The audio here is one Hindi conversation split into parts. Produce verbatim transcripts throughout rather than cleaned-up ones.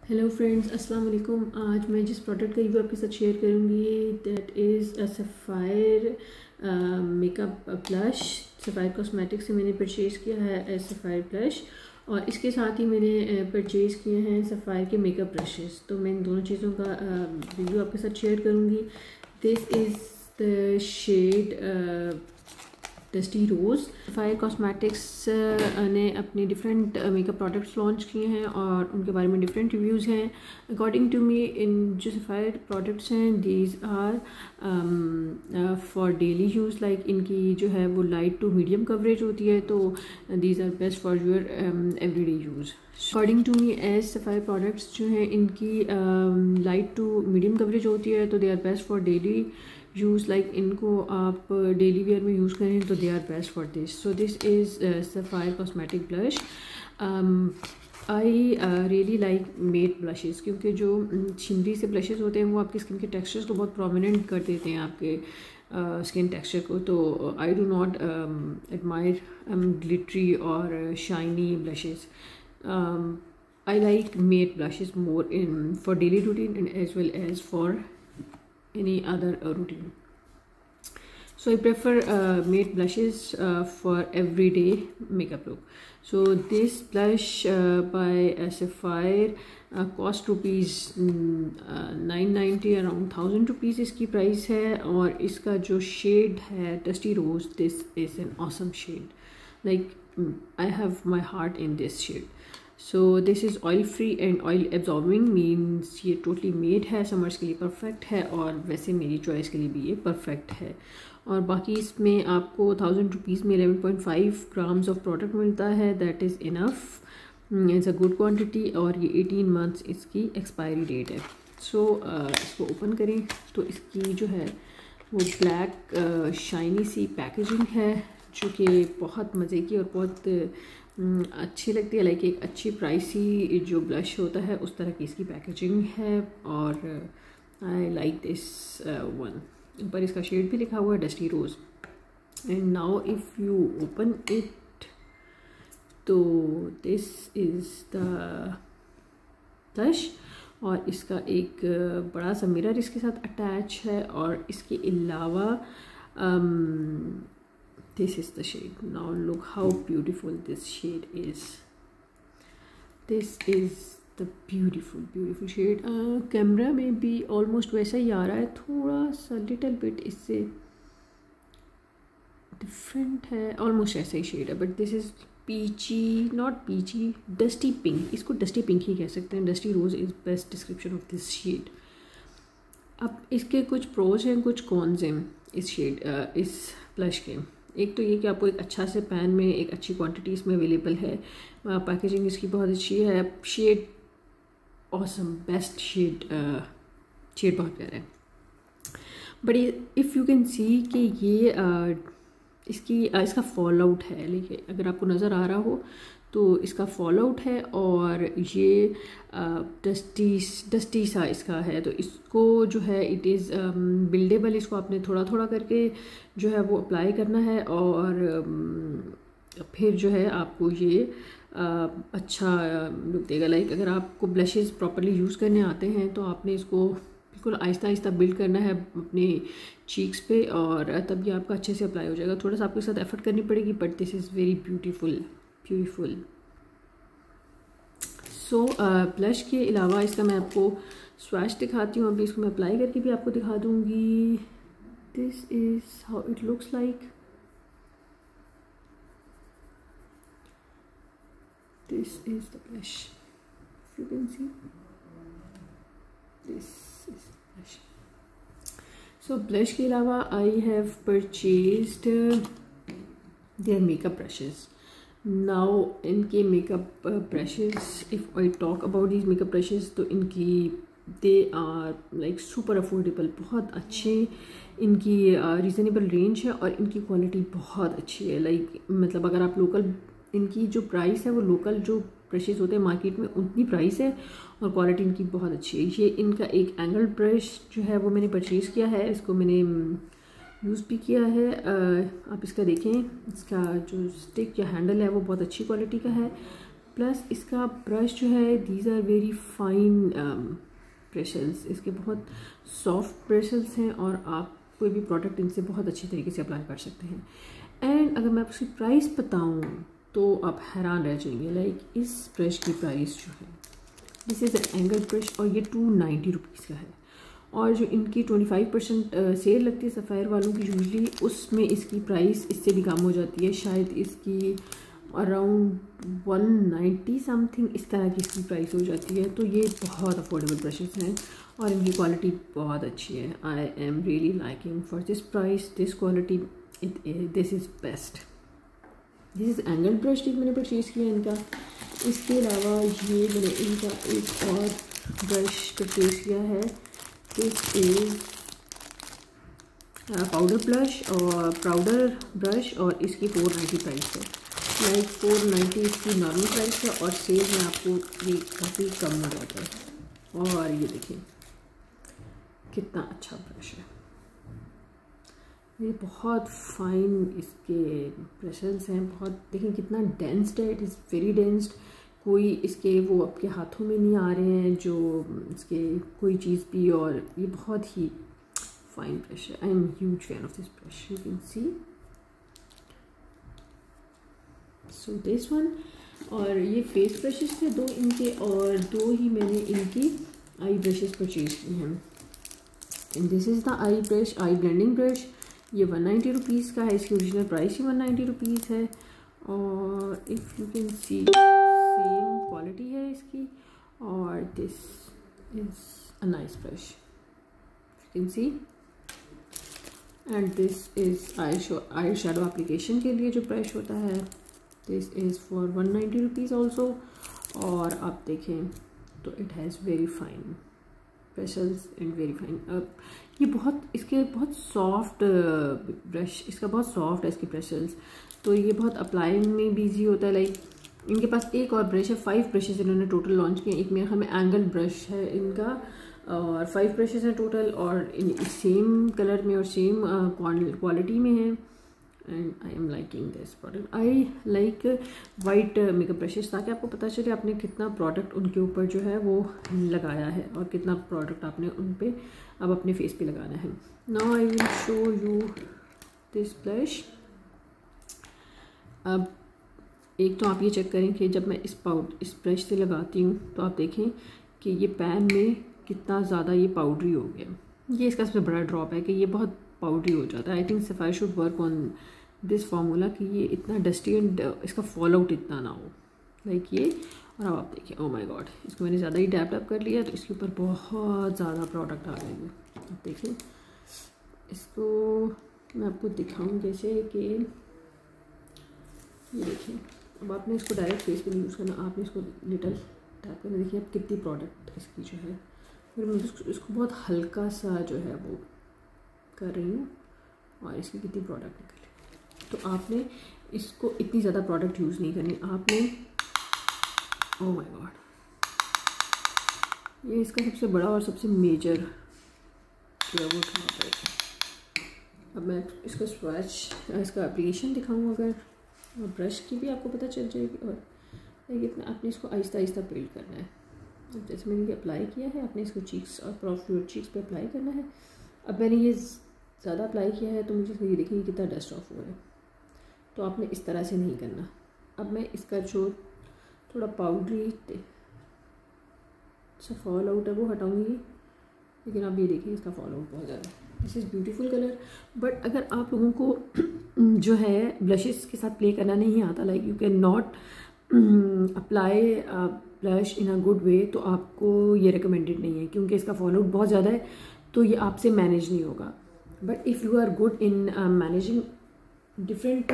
हेलो फ्रेंड्स, अस्सलाम वालेकुम। आज मैं जिस प्रोडक्ट का रिव्यू आपके साथ शेयर करूँगी that is a Sapphire makeup blush. Sapphire cosmetics से मैंने परचेज़ किया है सफ़ायर ब्लश, और इसके साथ ही मैंने परचेज़ किए हैं सफ़ायर के मेकअप ब्रशेस। तो मैं इन दोनों चीज़ों का रिव्यू आपके साथ शेयर करूँगी। This is the shade dusty rose. Sapphire cosmetics ने अपनी डिफरेंट मेकअप प्रोडक्ट्स लॉन्च किए हैं और उनके बारे में डिफरेंट रिव्यूज़ हैं। अकॉर्डिंग टू मी, इन जो सफ़ायर प्रोडक्ट्स हैं these are for daily use. Like इनकी जो है वो लाइट टू मीडियम कवरेज होती है, तो these are best for your everyday use. According to me as Sapphire products जो हैं इनकी लाइट टू मीडियम कवरेज होती है, तो they are best for daily use. Like इनको आप डेली वेयर में यूज़ करें तो they are best for this. So this is Sapphire cosmetic blush. I really like matte blushes, क्योंकि जो शिमरी से ब्लशेस होते हैं वो आपकी स्किन के टेक्सचर्स को बहुत प्रोमिनेंट कर देते हैं, आपके स्किन uh, टेक्सचर को। तो I do not admire glittery और shiny blushes. I like matte blushes more in for daily routine and as well as for any other uh, routine. So I prefer uh, matte blushes uh, for everyday makeup look. So this blush uh, by uh, Sapphire uh, cost rupees uh, nine ninety, around thousand rupees इसकी प्राइस है। और इसका जो शेड है dusty rose, this is an awesome shade. Like I have my heart in this shade. So this is oil free and oil absorbing, means ये टोटली मेड है, समर्स के लिए परफेक्ट है, और वैसे मेरी चॉइस के लिए भी ये परफेक्ट है। और बाकी इसमें आपको थाउजेंड रुपीज़ में eleven point five grams of product मिलता है। That is enough, it's a good quantity, और ये एटीन मंथ्स इसकी एक्सपायरी डेट है। सो so, uh, इसको ओपन करें तो इसकी जो है वो ब्लैक शाइनी सी पैकेजिंग है, जो कि बहुत मज़े की और बहुत अच्छी लगती है। लाइक एक अच्छी प्राइसी जो ब्लश होता है उस तरह की इसकी पैकेजिंग है, और आई लाइक दिस वन। ऊपर इसका शेड भी लिखा हुआ है dusty rose. And now if you open it, तो दिस इज़ द ब्लश, और इसका एक बड़ा सा मिरर इसके साथ अटैच है। और इसके अलावा um, this is the shade. Now look how beautiful this shade is. This is the beautiful beautiful shade. Camera uh, में भी ऑलमोस्ट वैसा ही आ रहा है, थोड़ा सा लिटिल बिट इससे डिफरेंट है, ऑलमोस्ट ऐसा ही शेड है। But this is peachy, not peachy, dusty pink. इसको डस्टी पिंक ही कह सकते हैं। Dusty rose is best description of this shade. अब इसके कुछ प्रोज हैं, कुछ कॉन्स हैं इस शेड uh, इस ब्लश के। एक तो ये कि आपको एक अच्छा से पैन में एक अच्छी क्वांटिटी इसमें अवेलेबल है। पैकेजिंग इसकी बहुत अच्छी है। Shade awesome, best shade, shade बहुत प्यारा है। But if you can see कि ये uh, इसकी uh, इसका फॉल आउट है। लेकिन अगर आपको नज़र आ रहा हो तो इसका फॉल आउट है, और ये डस्टी डस्टी सा इसका है। तो इसको जो है इट इज़ बिल्डेबल। इसको आपने थोड़ा थोड़ा करके जो है वो अप्लाई करना है, और um, फिर जो है आपको ये uh, अच्छा लुक देगा। लाइक अगर आपको ब्लशेस प्रॉपरली यूज़ करने आते हैं तो आपने इसको बिल्कुल आहिस्ता आहिस्ता बिल्ड करना है अपने चीक्स पे, और तब ये आपका अच्छे से अप्लाई हो जाएगा। थोड़ा सा आपके साथ एफर्ट करनी पड़ेगी, but this is very beautiful beautiful. So blush के अलावा इसका मैं आपको स्वैच दिखाती हूँ। अभी इसको मैं अप्लाई करके भी आपको दिखा दूँगी। This is how it looks like. This is the blush, you can see this is blush. So blush के अलावा I have purchased their makeup brushes. Now इनके makeup brushes, if I talk about these makeup brushes, तो इनकी they are like super affordable, बहुत अच्छे इनकी रीज़नेबल uh, रेंज है, और इनकी क्वालिटी बहुत अच्छी है। लाइक like, मतलब अगर आप लोकल, इनकी जो प्राइस है वो लोकल जो ब्रशेस होते हैं मार्केट में उतनी प्राइस है, और क्वालिटी इनकी बहुत अच्छी है। ये इनका एक एंगल ब्रश जो है वो मैंने परचेज़ किया है। इसको मैंने यूज़ भी किया है। आप इसका देखें, इसका जो स्टिक या हैंडल है वो बहुत अच्छी क्वालिटी का है। प्लस इसका ब्रश जो है these are very fine brushes, इसके बहुत सॉफ्ट ब्रशेस हैं और आप कोई भी प्रोडक्ट इनसे बहुत अच्छी तरीके से अप्लाई कर सकते हैं। एंड अगर मैं उसकी प्राइस बताऊं तो आप हैरान रह जाएंगे। लाइक इस ब्रश की प्राइस जो है, this is an angle brush और ये टू नाइन्टी रुपीज़ का है। और जो इनकी ट्वेंटी फाइव परसेंट सेल लगती है सफ़ायर वालों की यूजली, उसमें इसकी प्राइस इससे भी कम हो जाती है। शायद इसकी अराउंड वन नाइन्टी समथिंग इस तरह की इसकी प्राइस हो जाती है। तो ये बहुत अफोर्डेबल ब्रशेस हैं और इनकी क्वालिटी बहुत अच्छी है। I am really liking for this price, this quality, it this is best. This is angle brush जो मैंने परचेज़ किया इनका। इसके अलावा ये मैंने इनका एक और ब्रश परचेज़ किया है। दिस इज़ पाउडर ब्रश और पाउडर ब्रश और इसकी फोर नाइन्टी प्राइस है। लाइक फोर नाइन्टी इसकी नॉर्मल प्राइस है और सेल में आपको ये काफ़ी कम हो जाता है। और ये देखिए कितना अच्छा ब्रश है, ये बहुत फाइन इसके ब्रशेस हैं। बहुत देखें कितना डेंस्ड है, इट इज़ वेरी डेंस्ड। कोई इसके वो आपके हाथों में नहीं आ रहे हैं जो इसके कोई चीज़ भी, और ये बहुत ही फाइन ब्रश है। I am huge fan of this brush, you can see. So this one, और ये फेस ब्रशेस थे दो इनके, और दो ही मैंने इनकी आई ब्रशेस परचेज की हैं। And this is the eye brush, eye blending brush. ये वन नाइन्टी रुपीज़ का है, इसकी ओरिजिनल प्राइस ही वन नाइन्टी रुपीज़ है। और if you can see same quality है इसकी। और this is a nice brush, you can see. And this is eye show eye shadow application के लिए जो ब्रश होता है। This is for one ninety rupees also. और आप देखें तो it has very fine brushes and very fine. ये बहुत इसके बहुत सॉफ्ट ब्रश, इसका बहुत सॉफ्ट है इसके ब्रशेस, तो ये बहुत अप्लाई में भी ईजी होता है। लाइक इनके पास एक और ब्रश है, फाइव ब्रशेस इन्होंने टोटल लॉन्च किए। एक मेरे ख्याल में एंगल ब्रश है इनका, और फाइव ब्रशेस हैं टोटल, और इन सेम कलर में और सेम क्वालिटी में है। And I am liking this product. I like white makeup brushes, ताकि आपको पता चले आपने कितना प्रोडक्ट उनके ऊपर जो है वो लगाया है और कितना प्रोडक्ट आपने उन पे अब अपने फेस पे लगाना है। Now I will show you this brush. अब एक तो आप ये चेक करें कि जब मैं इस पाउडर इस ब्रश से लगाती हूँ तो आप देखें कि ये पैन में कितना ज़्यादा ये पाउडरी हो गया। ये इसका सबसे बड़ा ड्रॉप है कि ये बहुत पाउडरी हो जाता है। I think Sapphire should work on this formula कि ये इतना डस्टी एंड इसका फॉल आउट इतना ना हो, लाइक like ये। और अब आप देखिए, ओह माय गॉड, इसको मैंने ज़्यादा ही डैप डैप कर लिया तो इसके ऊपर बहुत ज़्यादा प्रोडक्ट आ गए हैं। आप देखिए, इसको मैं आपको दिखाऊँ जैसे कि ये देखिए। अब आपने इसको डायरेक्ट फेस पे नहीं यूज़ करना, आपने इसको लिटल टैप करना। देखिए अब कितनी प्रोडक्ट इसकी जो है, फिर मैं इसको, इसको बहुत हल्का सा जो है वो कर रही हूँ और इसकी कितनी प्रोडक्ट निकली। तो आपने इसको इतनी ज़्यादा प्रोडक्ट यूज़ नहीं करनी आपने। ओह माय गॉड, ये इसका सबसे बड़ा और सबसे मेजर जो है वो ड्रॉप है। अब मैं इसको स्वैच इसका एप्लीकेशन दिखाऊँ अगर, और ब्रश की भी आपको पता चल जाएगी। और इतना आपने इसको आहिस्ता आहिस्ता बिल्ड करना है। अब जैसे मैंने ये अप्लाई किया है, आपने इसको चीक्स और प्रॉफ चीक्स पे अप्लाई करना है। अब मैंने ये ज़्यादा अप्लाई किया है तो मुझे ये देखिए कितना डस्ट ऑफ हो रहा है, तो आपने इस तरह से नहीं करना। अब मैं इसका जो थोड़ा पाउडरी सा फॉल आउट है वो हटाऊँगी, लेकिन आप ये देखिए इसका फॉल आउट बहुत ज़्यादा है। This is beautiful colour. But अगर आप लोगों को जो है ब्लशेस के साथ प्ले करना नहीं आता, like you can not apply blush in a good way, तो आपको ये रिकमेंडेड नहीं है क्योंकि इसका फॉल आउट बहुत ज़्यादा है, तो ये आपसे मैनेज नहीं होगा। But if you are good in managing different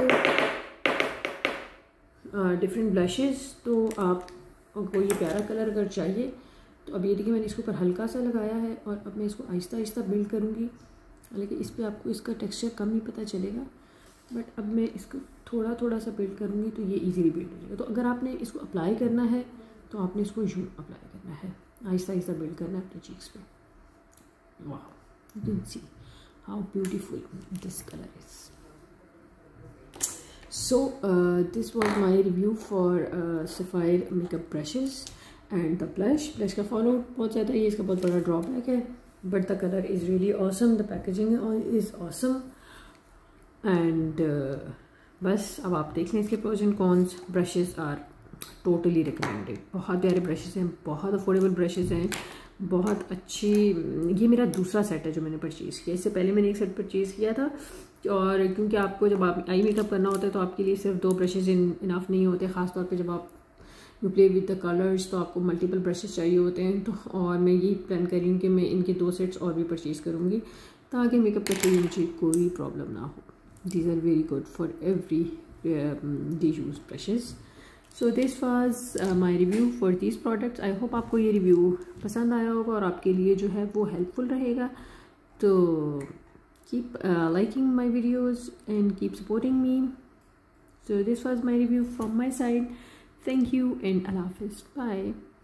different blushes, तो आपको ये प्यारा कलर अगर चाहिए तो अब ये देखिए मैंने इसके ऊपर हल्का सा लगाया है और अब मैं इसको आहिस्ता आहिस्ता बिल्ड करूँगी। हालांकि इस पर आपको इसका टेक्सचर कम ही पता चलेगा, बट अब मैं इसको थोड़ा थोड़ा सा बिल्ड करूँगी तो ये इजीली बिल्ड हो जाएगा। तो अगर आपने इसको अप्लाई करना है तो आपने इसको यूँ अप्लाई करना है, आहिस्ता आहिस्ता बिल्ड करना है अपने चीक्स पे। वाह, you can see how beautiful this colour is. So this was my review for Sapphire makeup brushes and the blush blush का फॉल आउट बहुत ज़्यादा है, ये इसका बहुत बड़ा ड्रॉबैक है, but the colour is really awesome, the packaging is awesome and बस अब आप देख लें इसके pros and cons. Brushes are totally recommended, बहुत प्यारे ब्रशेज़ हैं, बहुत अफोर्डेबल ब्रशेज़ हैं, बहुत अच्छी। ये मेरा दूसरा सेट है जो मैंने परचेज़ किया, इससे पहले मैंने एक सेट परचेज़ किया था, और क्योंकि आपको जब आप आई मेकअप करना होता है तो आपके लिए सिर्फ दो ब्रशेज़ इनफ नहीं होते, ख़ासतौर पे जब आप you play with the colours तो आपको मल्टीपल ब्रशेज़ चाहिए होते हैं। तो और मैं यही प्लान कर रही हूँ कि मैं इनके दो सेट्स और भी परचेज़ करूँगी ताकि मेकअप करते हुए मुझे कोई प्रॉब्लम ना हो। These are very good for every day use brushes. So this was my review for this products. I hope आपको ये रिव्यू पसंद आया होगा और आपके लिए जो है वो हेल्पफुल रहेगा। तो keep liking my videos and keep supporting me. So this was my review from my side. Thank you and Allah Hafiz. Bye.